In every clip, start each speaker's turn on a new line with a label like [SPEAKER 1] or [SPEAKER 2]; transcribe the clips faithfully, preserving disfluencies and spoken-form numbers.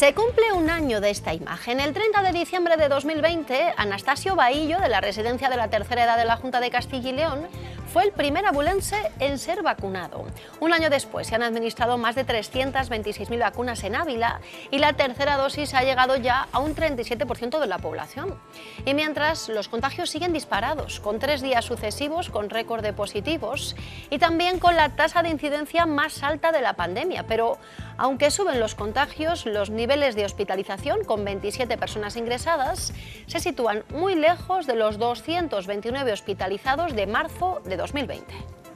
[SPEAKER 1] Se cumple un año de esta imagen. El treinta de diciembre de dos mil veinte, Anastasio Bahillo, de la Residencia de la Tercera Edad de la Junta de Castilla y León, fue el primer abulense en ser vacunado. Un año después se han administrado más de trescientas veintiséis mil vacunas en Ávila y la tercera dosis ha llegado ya a un treinta y siete por ciento de la población. Y mientras, los contagios siguen disparados, con tres días sucesivos con récord de positivos y también con la tasa de incidencia más alta de la pandemia. Pero aunque suben los contagios, los niveles de hospitalización, con veintisiete personas ingresadas, se sitúan muy lejos de los doscientos veintinueve hospitalizados de marzo de dos mil veinte.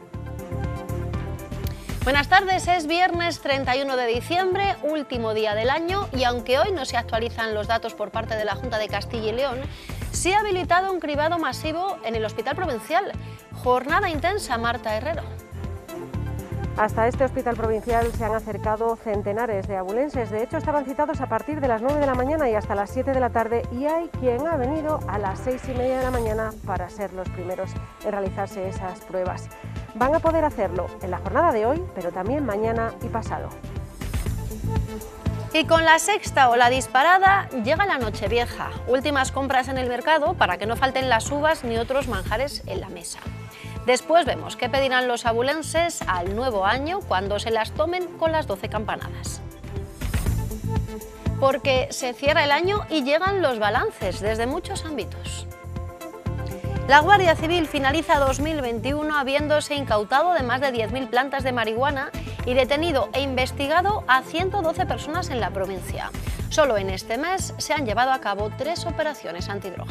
[SPEAKER 1] Buenas tardes, es viernes treinta y uno de diciembre, último día del año, y aunque hoy no se actualizan los datos por parte de la Junta de Castilla y León, se ha habilitado un cribado masivo en el Hospital Provincial. Jornada intensa, Marta Herrero.
[SPEAKER 2] Hasta este hospital provincial se han acercado centenares de abulenses. De hecho, estaban citados a partir de las nueve de la mañana y hasta las siete de la tarde, y hay quien ha venido a las seis y media de la mañana para ser los primeros en realizarse esas pruebas. Van a poder hacerlo en la jornada de hoy, pero también mañana y pasado.
[SPEAKER 1] Y con la sexta ola disparada llega la Nochevieja. Últimas compras en el mercado para que no falten las uvas ni otros manjares en la mesa. Después vemos qué pedirán los abulenses al nuevo año cuando se las tomen con las doce campanadas. Porque se cierra el año y llegan los balances desde muchos ámbitos. La Guardia Civil finaliza dos mil veintiuno habiéndose incautado de más de diez mil plantas de marihuana y detenido e investigado a ciento doce personas en la provincia. Solo en este mes se han llevado a cabo tres operaciones antidroga.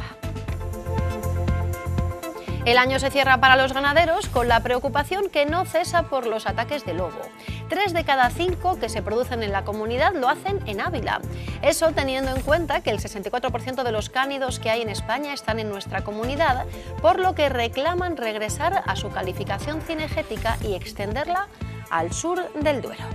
[SPEAKER 1] El año se cierra para los ganaderos con la preocupación que no cesa por los ataques de lobo. Tres de cada cinco que se producen en la comunidad lo hacen en Ávila. Eso teniendo en cuenta que el sesenta y cuatro por ciento de los cánidos que hay en España están en nuestra comunidad, por lo que reclaman regresar a su calificación cinegética y extenderla al sur del Duero.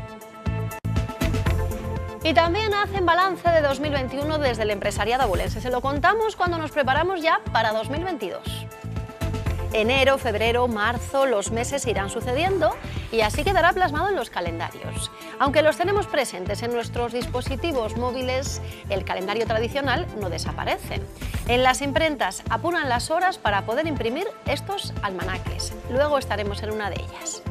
[SPEAKER 1] Y también hacen balance de dos mil veintiuno desde el empresariado abulense. Se lo contamos cuando nos preparamos ya para dos mil veintidós. Enero, febrero, marzo, los meses se irán sucediendo y así quedará plasmado en los calendarios. Aunque los tenemos presentes en nuestros dispositivos móviles, el calendario tradicional no desaparece. En las imprentas apuran las horas para poder imprimir estos almanaques. Luego estaremos en una de ellas.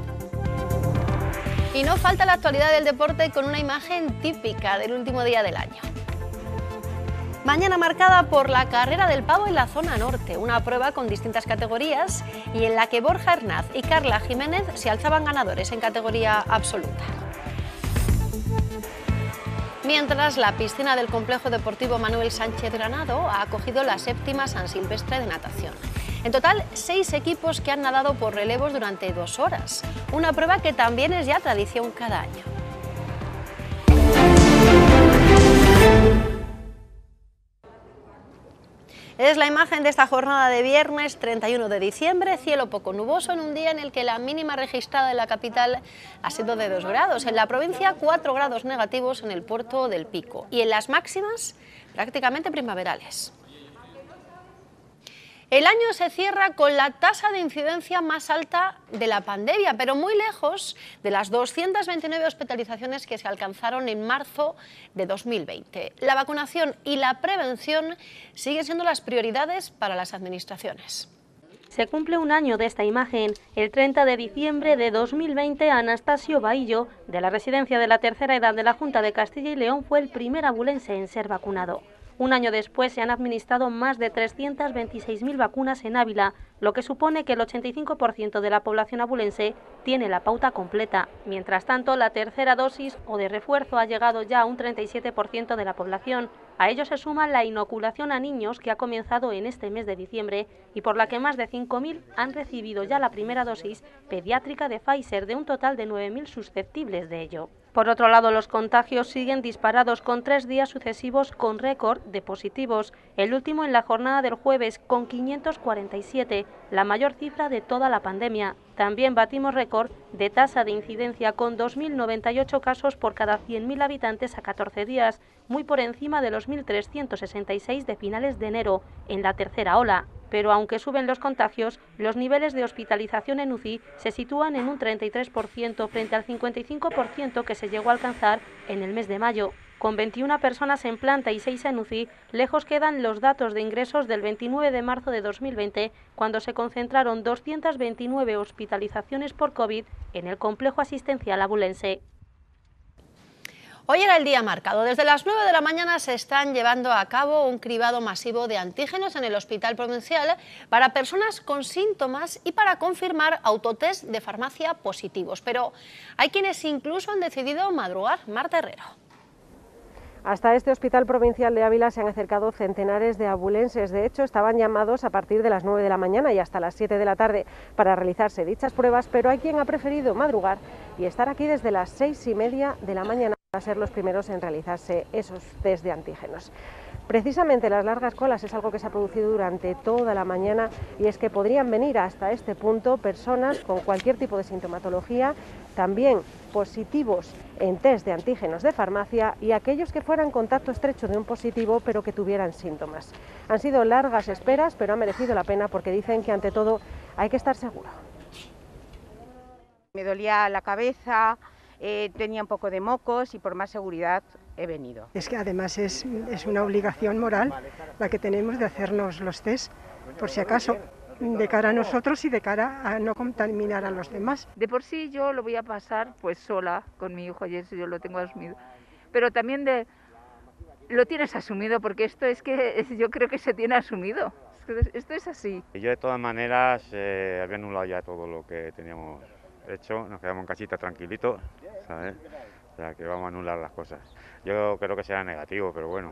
[SPEAKER 1] Y no falta la actualidad del deporte con una imagen típica del último día del año. Mañana marcada por la carrera del pavo en la zona norte, una prueba con distintas categorías y en la que Borja Arnaz y Carla Jiménez se alzaban ganadores en categoría absoluta. Mientras, la piscina del Complejo Deportivo Manuel Sánchez Granado ha acogido la séptima San Silvestre de natación. En total, seis equipos que han nadado por relevos durante dos horas, una prueba que también es ya tradición cada año. Es la imagen de esta jornada de viernes treinta y uno de diciembre, cielo poco nuboso en un día en el que la mínima registrada en la capital ha sido de dos grados, en la provincia cuatro grados negativos en el puerto del Pico y en las máximas prácticamente primaverales. El año se cierra con la tasa de incidencia más alta de la pandemia, pero muy lejos de las doscientas veintinueve hospitalizaciones que se alcanzaron en marzo de dos mil veinte. La vacunación y la prevención siguen siendo las prioridades para las administraciones.
[SPEAKER 3] Se cumple un año de esta imagen. El treinta de diciembre de dos mil veinte, Anastasio Bahillo, de la Residencia de la Tercera Edad de la Junta de Castilla y León, fue el primer abulense en ser vacunado. Un año después se han administrado más de trescientas veintiséis mil vacunas en Ávila, lo que supone que el ochenta y cinco por ciento de la población abulense tiene la pauta completa. Mientras tanto, la tercera dosis o de refuerzo ha llegado ya a un treinta y siete por ciento de la población. A ello se suma la inoculación a niños que ha comenzado en este mes de diciembre y por la que más de cinco mil han recibido ya la primera dosis pediátrica de Pfizer, de un total de nueve mil susceptibles de ello. Por otro lado, los contagios siguen disparados con tres días sucesivos con récord de positivos, el último en la jornada del jueves con quinientos cuarenta y siete, la mayor cifra de toda la pandemia. También batimos récord de tasa de incidencia con dos mil noventa y ocho casos por cada cien mil habitantes a catorce días, muy por encima de los mil trescientos sesenta y seis de finales de enero, en la tercera ola. pero aunque suben los contagios, los niveles de hospitalización en U C I se sitúan en un treinta y tres por ciento frente al cincuenta y cinco por ciento que se llegó a alcanzar en el mes de mayo. Con veintiuna personas en planta y seis en U C I, lejos quedan los datos de ingresos del veintinueve de marzo de dos mil veinte, cuando se concentraron doscientas veintinueve hospitalizaciones por COVID en el complejo asistencial abulense.
[SPEAKER 1] Hoy era el día marcado. Desde las nueve de la mañana se están llevando a cabo un cribado masivo de antígenos en el Hospital Provincial para personas con síntomas y para confirmar autotest de farmacia positivos. Pero hay quienes incluso han decidido madrugar. Marta Herrero.
[SPEAKER 2] Hasta este Hospital Provincial de Ávila se han acercado centenares de abulenses. De hecho, estaban llamados a partir de las nueve de la mañana y hasta las siete de la tarde para realizarse dichas pruebas, pero hay quien ha preferido madrugar y estar aquí desde las seis y media de la mañana para ser los primeros en realizarse esos test de antígenos. Precisamente las largas colas es algo que se ha producido durante toda la mañana, y es que podrían venir hasta este punto personas con cualquier tipo de sintomatología, también positivos en test de antígenos de farmacia y aquellos que fueran contacto estrecho de un positivo pero que tuvieran síntomas. Han sido largas esperas, pero ha merecido la pena porque dicen que ante todo hay que estar seguro.
[SPEAKER 4] Me dolía la cabeza, eh, tenía un poco de mocos y por más seguridad he venido.
[SPEAKER 5] Es que además es, es una obligación moral la que tenemos de hacernos los test, por si acaso, de cara a nosotros y de cara a no contaminar a los demás.
[SPEAKER 6] De por sí yo lo voy a pasar pues sola con mi hijo, y eso yo lo tengo asumido. Pero también de lo tienes asumido, porque esto es que yo creo que se tiene asumido. Esto es así.
[SPEAKER 7] Yo de todas maneras eh, había anulado ya todo lo que teníamos hecho, nos quedamos en casita tranquilitos, ¿sabes? O sea que vamos a anular las cosas. Yo creo que será negativo, pero bueno.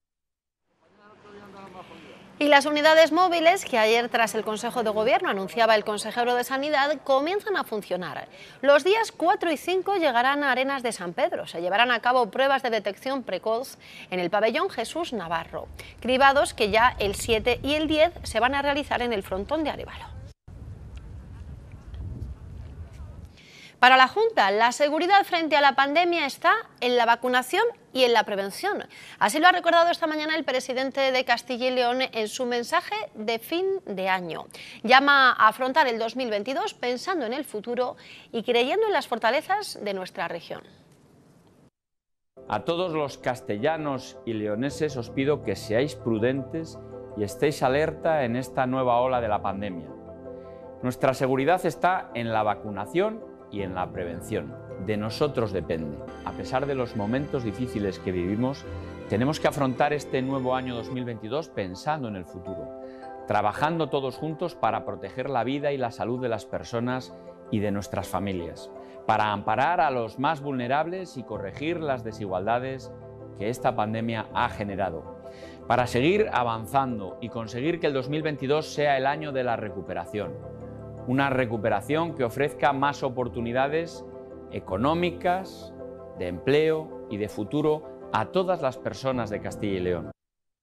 [SPEAKER 1] Y las unidades móviles, que ayer tras el Consejo de Gobierno anunciaba el consejero de Sanidad, comienzan a funcionar. Los días cuatro y cinco llegarán a Arenas de San Pedro. Se llevarán a cabo pruebas de detección precoz en el pabellón Jesús Navarro. Cribados que ya el siete y el diez se van a realizar en el frontón de Arévalo. Para la Junta, la seguridad frente a la pandemia está en la vacunación y en la prevención. Así lo ha recordado esta mañana el presidente de Castilla y León en su mensaje de fin de año. Llama a afrontar el dos mil veintidós pensando en el futuro y creyendo en las fortalezas de nuestra región.
[SPEAKER 8] A todos los castellanos y leoneses os pido que seáis prudentes y estéis alerta en esta nueva ola de la pandemia. Nuestra seguridad está en la vacunación y en la prevención. De nosotros depende. A pesar de los momentos difíciles que vivimos, tenemos que afrontar este nuevo año dos mil veintidós pensando en el futuro, trabajando todos juntos para proteger la vida y la salud de las personas y de nuestras familias, para amparar a los más vulnerables y corregir las desigualdades que esta pandemia ha generado, para seguir avanzando y conseguir que el dos mil veintidós sea el año de la recuperación. Una recuperación que ofrezca más oportunidades económicas, de empleo y de futuro a todas las personas de Castilla y León.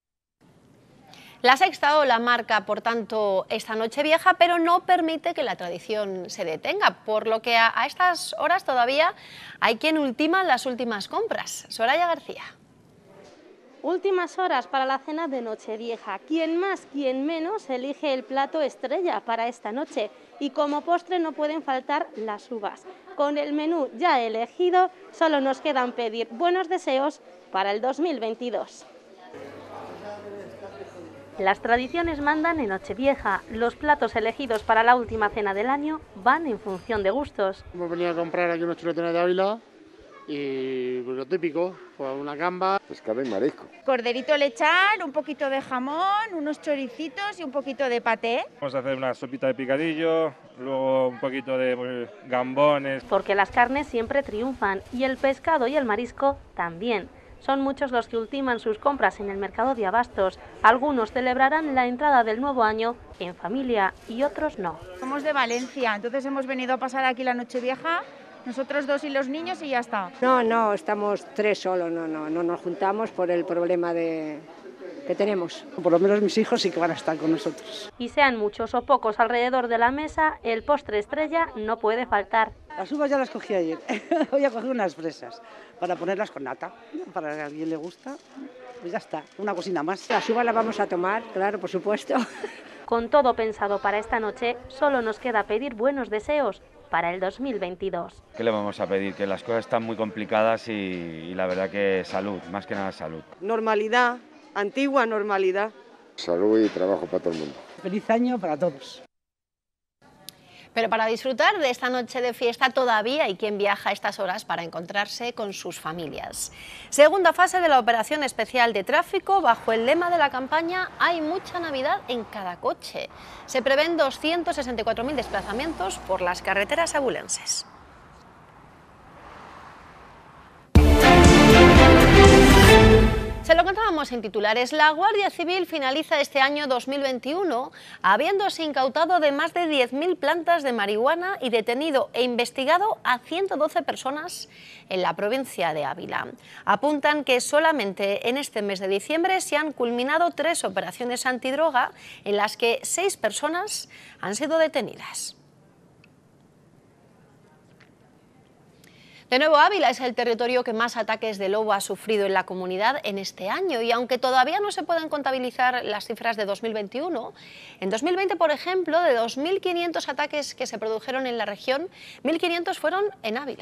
[SPEAKER 1] La sexta ola marca, por tanto, esta Nochevieja, pero no permite que la tradición se detenga, por lo que a, a estas horas todavía hay quien ultima las últimas compras. Soraya García.
[SPEAKER 3] Últimas horas para la cena de Nochevieja. Quien más, quien menos elige el plato estrella para esta noche. Y como postre no pueden faltar las uvas. Con el menú ya elegido, solo nos quedan pedir buenos deseos para el dos mil veintidós. Las tradiciones mandan en Nochevieja. Los platos elegidos para la última cena del año van en función de gustos.
[SPEAKER 9] Hemos venido a comprar aquí unos chuletones de Ávila y pues, lo típico, pues, una gamba.
[SPEAKER 10] Pescado y marisco.
[SPEAKER 11] Corderito lechal, un poquito de jamón, unos choricitos y un poquito de paté.
[SPEAKER 12] Vamos a hacer una sopita de picadillo, luego un poquito de pues, gambones.
[SPEAKER 3] Porque las carnes siempre triunfan y el pescado y el marisco también. Son muchos los que ultiman sus compras en el mercado de abastos. Algunos celebrarán la entrada del nuevo año en familia y otros no.
[SPEAKER 11] Somos de Valencia, entonces hemos venido a pasar aquí la Nochevieja. Nosotros dos y los niños y ya está.
[SPEAKER 13] No, no, estamos tres solo, no, no, no nos juntamos por el problema de que tenemos.
[SPEAKER 14] Por lo menos mis hijos sí que van a estar con nosotros.
[SPEAKER 3] Y sean muchos o pocos alrededor de la mesa, el postre estrella no puede faltar.
[SPEAKER 14] Las uvas ya las cogí ayer, voy a coger unas fresas para ponerlas con nata, para que a alguien le gusta, pues ya está, una cocina más.
[SPEAKER 13] Las uvas las vamos a tomar, claro, por supuesto.
[SPEAKER 3] Con todo pensado para esta noche, solo nos queda pedir buenos deseos para el dos mil veintidós.
[SPEAKER 10] ¿Qué le vamos a pedir? Que las cosas están muy complicadas y, y la verdad que salud, más que nada salud.
[SPEAKER 15] Normalidad, antigua normalidad.
[SPEAKER 16] Salud y trabajo para todo el mundo.
[SPEAKER 14] Feliz año para todos.
[SPEAKER 1] Pero para disfrutar de esta noche de fiesta todavía hay quien viaja a estas horas para encontrarse con sus familias. Segunda fase de la operación especial de tráfico bajo el lema de la campaña Hay mucha Navidad en cada coche. Se prevén doscientos sesenta y cuatro mil desplazamientos por las carreteras abulenses. Se lo contábamos en titulares. La Guardia Civil finaliza este año dos mil veintiuno habiéndose incautado de más de diez mil plantas de marihuana y detenido e investigado a ciento doce personas en la provincia de Ávila. Apuntan que solamente en este mes de diciembre se han culminado tres operaciones antidroga en las que seis personas han sido detenidas. De nuevo, Ávila es el territorio que más ataques de lobo ha sufrido en la comunidad en este año y aunque todavía no se pueden contabilizar las cifras de dos mil veintiuno, en dos mil veinte, por ejemplo, de dos mil quinientos ataques que se produjeron en la región, mil quinientos fueron en Ávila.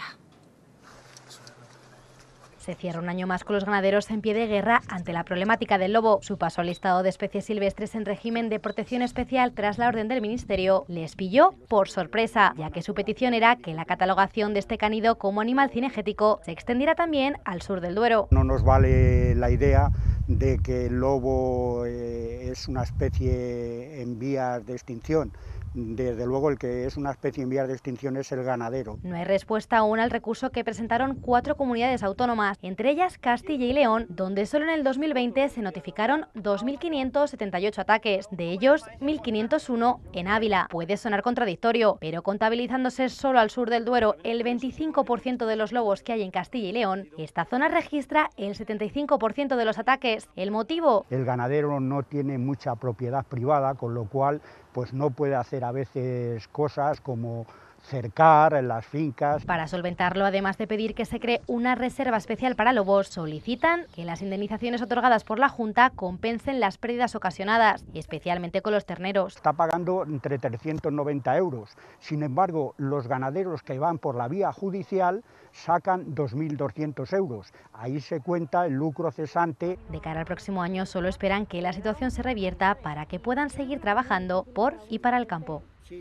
[SPEAKER 17] Se cierra un año más con los ganaderos en pie de guerra ante la problemática del lobo. Su paso al listado de especies silvestres en régimen de protección especial tras la orden del Ministerio les pilló por sorpresa, ya que su petición era que la catalogación de este cánido como animal cinegético se extendiera también al sur del Duero.
[SPEAKER 18] No nos vale la idea de que el lobo eh, es una especie en vías de extinción. Desde luego el que es una especie en vías de extinción es el ganadero.
[SPEAKER 17] No hay respuesta aún al recurso que presentaron cuatro comunidades autónomas, entre ellas Castilla y León, donde solo en el dos mil veinte se notificaron dos mil quinientos setenta y ocho ataques, de ellos mil quinientos uno en Ávila. Puede sonar contradictorio, pero contabilizándose solo al sur del Duero el veinticinco por ciento de los lobos que hay en Castilla y León, esta zona registra el setenta y cinco por ciento de los ataques. ¿El motivo?
[SPEAKER 18] El ganadero no tiene mucha propiedad privada, con lo cual pues no puede hacer a veces cosas como cercar en las fincas.
[SPEAKER 17] Para solventarlo, además de pedir que se cree una reserva especial para lobos, solicitan que las indemnizaciones otorgadas por la Junta compensen las pérdidas ocasionadas, especialmente con los terneros.
[SPEAKER 18] Está pagando entre trescientos noventa euros. Sin embargo, los ganaderos que van por la vía judicial sacan dos mil doscientos euros. Ahí se cuenta el lucro cesante.
[SPEAKER 17] De cara al próximo año solo esperan que la situación se revierta para que puedan seguir trabajando por y para el campo.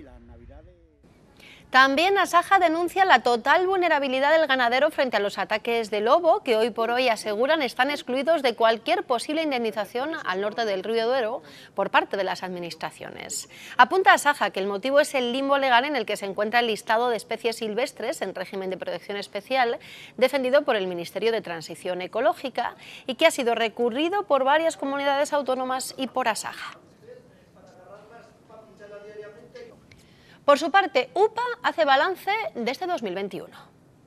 [SPEAKER 1] También Asaja denuncia la total vulnerabilidad del ganadero frente a los ataques de lobo, que hoy por hoy aseguran están excluidos de cualquier posible indemnización al norte del río Duero por parte de las administraciones. Apunta Asaja que el motivo es el limbo legal en el que se encuentra el listado de especies silvestres en régimen de protección especial defendido por el Ministerio de Transición Ecológica y que ha sido recurrido por varias comunidades autónomas y por Asaja. Por su parte, UPA hace balance de este dos mil veintiuno.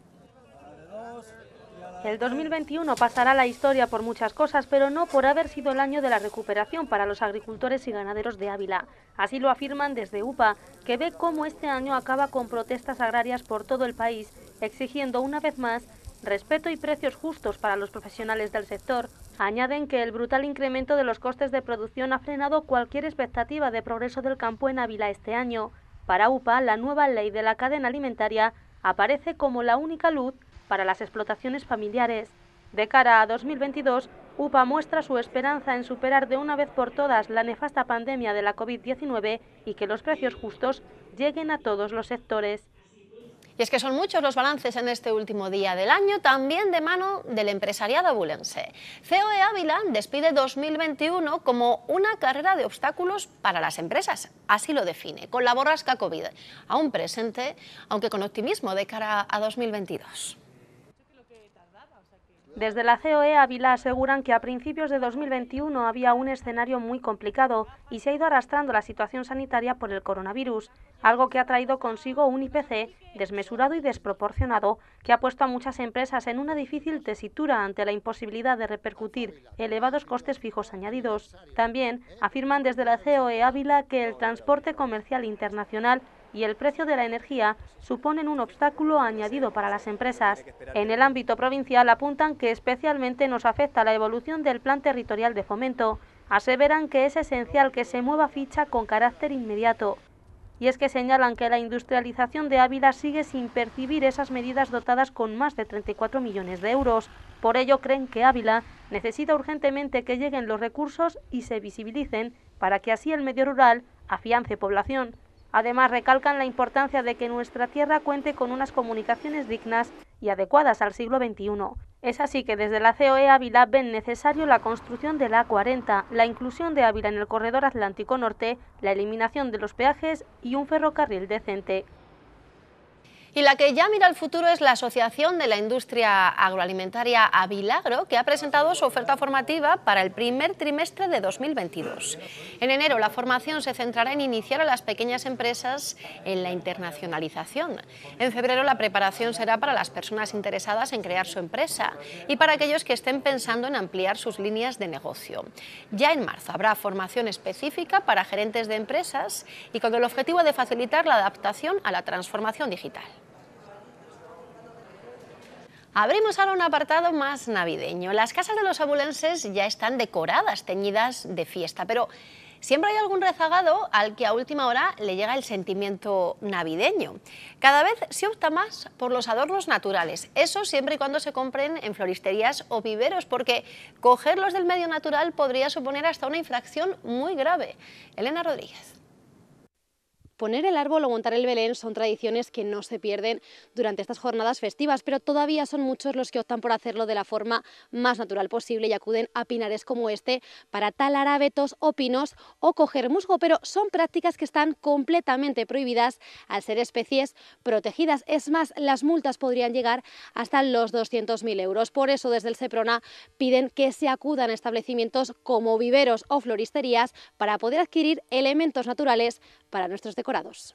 [SPEAKER 3] El dos mil veintiuno pasará a la historia por muchas cosas, pero no por haber sido el año de la recuperación para los agricultores y ganaderos de Ávila. Así lo afirman desde UPA, que ve cómo este año acaba con protestas agrarias por todo el país, exigiendo una vez más respeto y precios justos para los profesionales del sector. Añaden que el brutal incremento de los costes de producción ha frenado cualquier expectativa de progreso del campo en Ávila este año. Para UPA, la nueva ley de la cadena alimentaria aparece como la única luz para las explotaciones familiares. De cara a dos mil veintidós, UPA muestra su esperanza en superar de una vez por todas la nefasta pandemia de la COVID diecinueve y que los precios justos lleguen a todos los sectores.
[SPEAKER 1] Y es que son muchos los balances en este último día del año, también de mano del empresariado abulense. C O E Ávila despide dos mil veintiuno como una carrera de obstáculos para las empresas. Así lo define, con la borrasca COVID aún presente, aunque con optimismo de cara a dos mil veintidós.
[SPEAKER 3] Desde la C O E Ávila aseguran que a principios de dos mil veintiuno había un escenario muy complicado y se ha ido arrastrando la situación sanitaria por el coronavirus, algo que ha traído consigo un I P C desmesurado y desproporcionado que ha puesto a muchas empresas en una difícil tesitura ante la imposibilidad de repercutir elevados costes fijos añadidos. También afirman desde la C O E Ávila que el transporte comercial internacional y el precio de la energía suponen un obstáculo añadido para las empresas. En el ámbito provincial apuntan que especialmente nos afecta la evolución del plan territorial de fomento, Aseveran que es esencial que se mueva ficha con carácter inmediato. Y es que señalan que la industrialización de Ávila sigue sin percibir esas medidas dotadas con más de treinta y cuatro millones de euros. Por ello creen que Ávila necesita urgentemente que lleguen los recursos y se visibilicen para que así el medio rural afiance población. Además, recalcan la importancia de que nuestra tierra cuente con unas comunicaciones dignas y adecuadas al siglo veintiuno. Es así que desde la C O E Ávila ven necesario la construcción de la A cuarenta, la inclusión de Ávila en el corredor Atlántico Norte, la eliminación de los peajes y un ferrocarril decente.
[SPEAKER 1] Y la que ya mira al futuro es la Asociación de la Industria Agroalimentaria Avilagro, que ha presentado su oferta formativa para el primer trimestre de dos mil veintidós. En enero la formación se centrará en iniciar a las pequeñas empresas en la internacionalización. En febrero la preparación será para las personas interesadas en crear su empresa y para aquellos que estén pensando en ampliar sus líneas de negocio. Ya en marzo habrá formación específica para gerentes de empresas y con el objetivo de facilitar la adaptación a la transformación digital. Abrimos ahora un apartado más navideño. Las casas de los abulenses ya están decoradas, teñidas de fiesta, pero siempre hay algún rezagado al que a última hora le llega el sentimiento navideño. Cada vez se opta más por los adornos naturales, eso siempre y cuando se compren en floristerías o viveros, porque cogerlos del medio natural podría suponer hasta una infracción muy grave. Elena Rodríguez.
[SPEAKER 19] Poner el árbol o montar el Belén son tradiciones que no se pierden durante estas jornadas festivas, pero todavía son muchos los que optan por hacerlo de la forma más natural posible y acuden a pinares como este para talar abetos o pinos o coger musgo, pero son prácticas que están completamente prohibidas al ser especies protegidas. Es más, las multas podrían llegar hasta los doscientos mil euros. Por eso desde el Seprona piden que se acudan a establecimientos como viveros o floristerías para poder adquirir elementos naturales para nuestros decorados.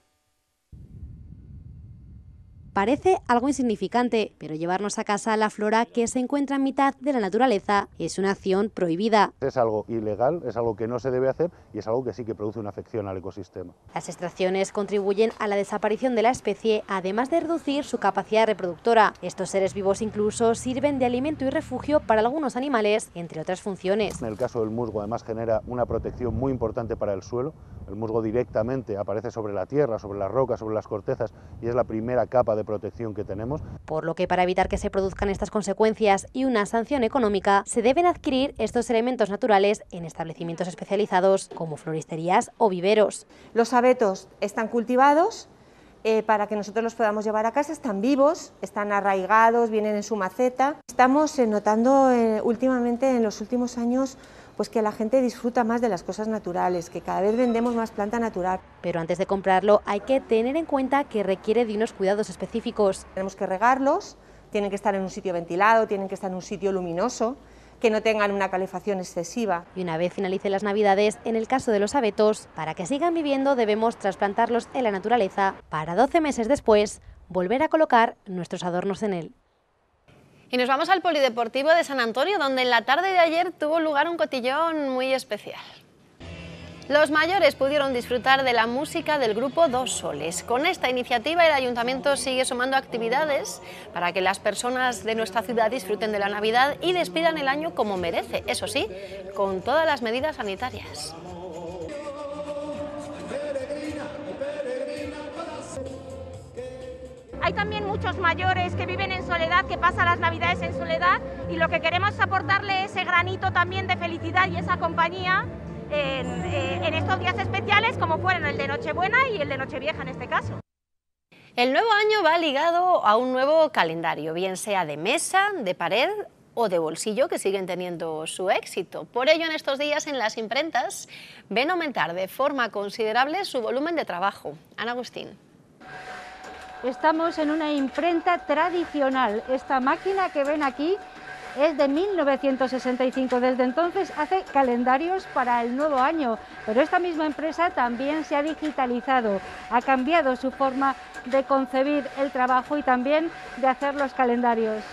[SPEAKER 19] Parece algo insignificante, pero llevarnos a casa la flora que se encuentra en mitad de la naturaleza es una acción prohibida.
[SPEAKER 20] Es algo ilegal, es algo que no se debe hacer y es algo que sí que produce una afección al ecosistema.
[SPEAKER 19] Las extracciones contribuyen a la desaparición de la especie, además de reducir su capacidad reproductora. Estos seres vivos incluso sirven de alimento y refugio para algunos animales, entre otras funciones.
[SPEAKER 20] En el caso del musgo además genera una protección muy importante para el suelo. El musgo directamente aparece sobre la tierra, sobre las rocas, sobre las cortezas y es la primera capa de protección que tenemos.
[SPEAKER 19] Por lo que para evitar que se produzcan estas consecuencias y una sanción económica, se deben adquirir estos elementos naturales en establecimientos especializados como floristerías o viveros.
[SPEAKER 21] Los abetos están cultivados eh, para que nosotros los podamos llevar a casa, están vivos, están arraigados, vienen en su maceta. Estamos eh, notando eh, últimamente, en los últimos años, pues que la gente disfruta más de las cosas naturales, que cada vez vendemos más planta natural.
[SPEAKER 19] Pero antes de comprarlo hay que tener en cuenta que requiere de unos cuidados específicos.
[SPEAKER 21] Tenemos que regarlos, tienen que estar en un sitio ventilado, tienen que estar en un sitio luminoso, que no tengan una calefacción excesiva.
[SPEAKER 19] Y una vez finalicen las navidades, en el caso de los abetos, para que sigan viviendo debemos trasplantarlos en la naturaleza, para doce meses después volver a colocar nuestros adornos en él.
[SPEAKER 1] Y nos vamos al Polideportivo de San Antonio, donde en la tarde de ayer tuvo lugar un cotillón muy especial. Los mayores pudieron disfrutar de la música del grupo Dos Soles. Con esta iniciativa el Ayuntamiento sigue sumando actividades para que las personas de nuestra ciudad disfruten de la Navidad y despidan el año como merece, eso sí, con todas las medidas sanitarias.
[SPEAKER 22] Hay también muchos mayores que viven en soledad, que pasan las Navidades en soledad, y lo que queremos es aportarle ese granito también de felicidad y esa compañía en, en estos días especiales, como fueron el de Nochebuena y el de Nochevieja en este caso.
[SPEAKER 1] El nuevo año va ligado a un nuevo calendario, bien sea de mesa, de pared o de bolsillo, que siguen teniendo su éxito. Por ello, en estos días en las imprentas ven aumentar de forma considerable su volumen de trabajo. Ana Agustín.
[SPEAKER 23] Estamos en una imprenta tradicional. Esta máquina que ven aquí es de mil novecientos sesenta y cinco. Desde entonces hace calendarios para el nuevo año, pero esta misma empresa también se ha digitalizado, ha cambiado su forma de concebir el trabajo y también de hacer los calendarios.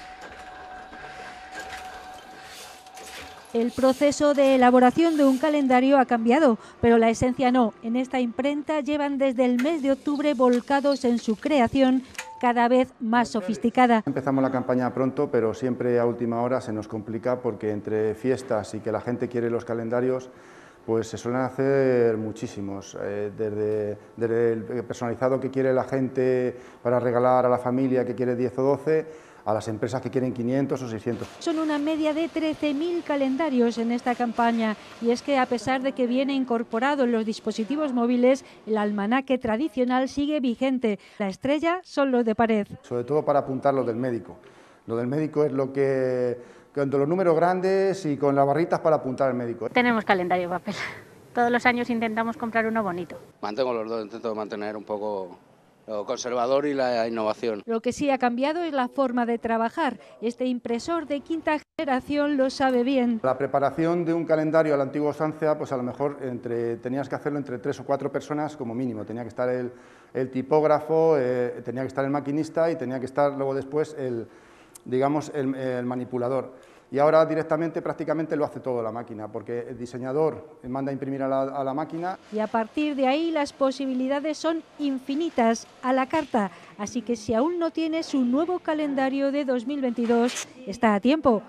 [SPEAKER 24] El proceso de elaboración de un calendario ha cambiado, pero la esencia no. En esta imprenta llevan desde el mes de octubre volcados en su creación cada vez más sofisticada.
[SPEAKER 2] Empezamos la campaña pronto, pero siempre a última hora se nos complica porque entre fiestas y que la gente quiere los calendarios, pues se suelen hacer muchísimos, eh, desde, desde el personalizado que quiere la gente para regalar a la familia que quiere diez o doce, a las empresas que quieren quinientos o seiscientos.
[SPEAKER 24] Son una media de trece mil calendarios en esta campaña, y es que a pesar de que viene incorporado en los dispositivos móviles, el almanaque tradicional sigue vigente. La estrella son los de pared.
[SPEAKER 2] Sobre todo para apuntar lo del médico. Lo del médico es lo que, con los números grandes y con las barritas para apuntar al médico.
[SPEAKER 4] Tenemos calendario papel. Todos los años intentamos comprar uno bonito.
[SPEAKER 5] Mantengo los dos, intento mantener un poco lo conservador y la innovación.
[SPEAKER 24] Lo que sí ha cambiado es la forma de trabajar. Este impresor de quinta generación lo sabe bien.
[SPEAKER 2] La preparación de un calendario a la antigua usanza, pues a lo mejor entre, tenías que hacerlo entre tres o cuatro personas como mínimo. Tenía que estar el, el tipógrafo, eh, tenía que estar el maquinista y tenía que estar luego después el, digamos, el, el manipulador. Y ahora directamente prácticamente lo hace todo la máquina, porque el diseñador manda a imprimir a la, a la máquina.
[SPEAKER 24] Y a partir de ahí las posibilidades son infinitas, a la carta. Así que si aún no tiene su nuevo calendario de dos mil veintidós, está a tiempo.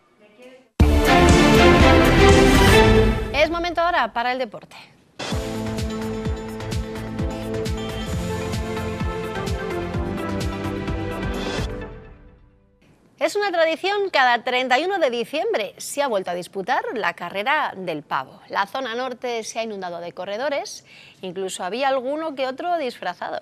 [SPEAKER 1] Es momento ahora para el deporte. Es una tradición, cada treinta y uno de diciembre se ha vuelto a disputar la carrera del pavo. La zona norte se ha inundado de corredores, incluso había alguno que otro disfrazado.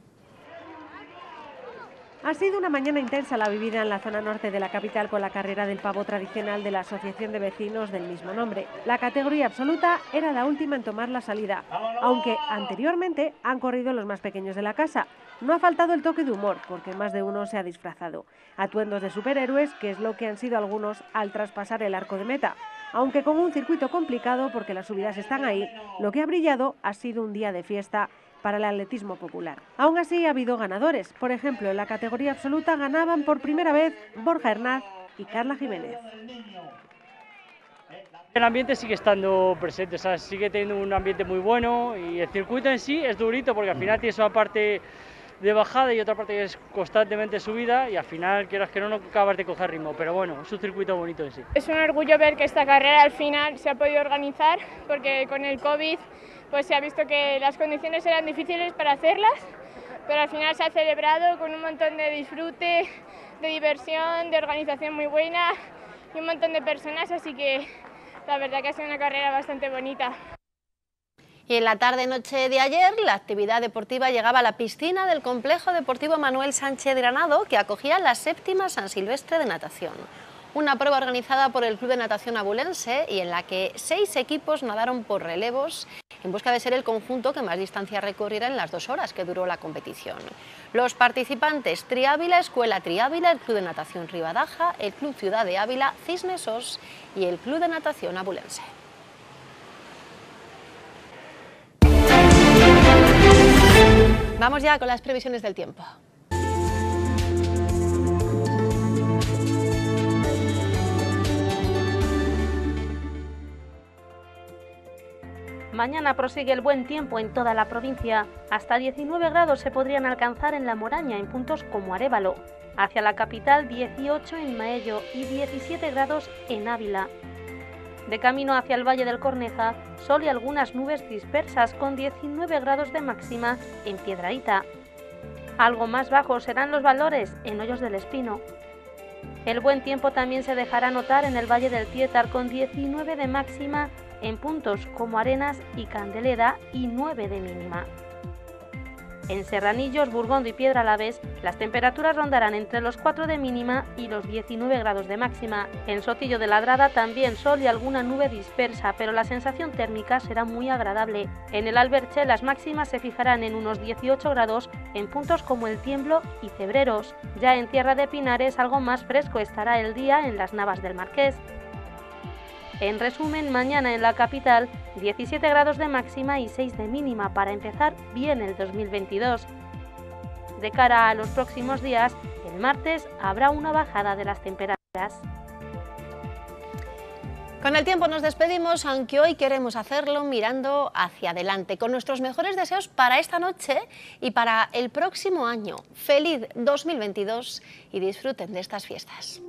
[SPEAKER 6] Ha sido una mañana intensa la vivida en la zona norte de la capital con la carrera del pavo tradicional de la Asociación de Vecinos del mismo nombre. La categoría absoluta era la última en tomar la salida, aunque anteriormente han corrido los más pequeños de la casa. No ha faltado el toque de humor, porque más de uno se ha disfrazado. Atuendos de superhéroes, que es lo que han sido algunos al traspasar el arco de meta. Aunque con un circuito complicado, porque las subidas están ahí, lo que ha brillado ha sido un día de fiesta para el atletismo popular. Aún así ha habido ganadores. Por ejemplo, en la categoría absoluta ganaban por primera vez Borja Hernán y Carla Jiménez.
[SPEAKER 25] El ambiente sigue estando presente, o sea, sigue teniendo un ambiente muy bueno, y el circuito en sí es durito porque al final tienes una parte de bajada y otra parte que es constantemente subida, y al final, quieras que no, no acabas de coger ritmo, pero bueno, es un circuito bonito en sí.
[SPEAKER 26] Es un orgullo ver que esta carrera al final se ha podido organizar, porque con el COVID pues se ha visto que las condiciones eran difíciles para hacerlas, pero al final se ha celebrado con un montón de disfrute, de diversión, de organización muy buena y un montón de personas, así que la verdad que ha sido una carrera bastante bonita.
[SPEAKER 1] Y en la tarde-noche de ayer, la actividad deportiva llegaba a la piscina del Complejo Deportivo Manuel Sánchez Granado, que acogía la séptima San Silvestre de natación. Una prueba organizada por el Club de Natación Abulense y en la que seis equipos nadaron por relevos en busca de ser el conjunto que más distancia recorriera en las dos horas que duró la competición. Los participantes: Triávila, Escuela Triávila, el Club de Natación Ribadaja, el Club Ciudad de Ávila, Cisnes Os y el Club de Natación Abulense. Vamos ya con las previsiones del tiempo.
[SPEAKER 3] Mañana prosigue el buen tiempo en toda la provincia. Hasta diecinueve grados se podrían alcanzar en La Moraña, en puntos como Arévalo. Hacia la capital, dieciocho en Maello y diecisiete grados en Ávila. De camino hacia el Valle del Corneza, sol y algunas nubes dispersas con diecinueve grados de máxima en Piedrahita. Algo más bajos serán los valores en Hoyos del Espino. El buen tiempo también se dejará notar en el Valle del Tietar con diecinueve de máxima en puntos como Arenas y Candeleda y nueve de mínima. En Serranillos, Burgondo y Piedralaves, las temperaturas rondarán entre los cuatro de mínima y los diecinueve grados de máxima. En Sotillo de Ladrada también sol y alguna nube dispersa, pero la sensación térmica será muy agradable. En el Alberche las máximas se fijarán en unos dieciocho grados en puntos como El Tiemblo y Cebreros. Ya en Tierra de Pinares algo más fresco estará el día en las Navas del Marqués. En resumen, mañana en la capital, diecisiete grados de máxima y seis de mínima para empezar bien el dos mil veintidós. De cara a los próximos días, el martes habrá una bajada de las temperaturas.
[SPEAKER 1] Con el tiempo nos despedimos, aunque hoy queremos hacerlo mirando hacia adelante, con nuestros mejores deseos para esta noche y para el próximo año. Feliz dos mil veintidós y disfruten de estas fiestas.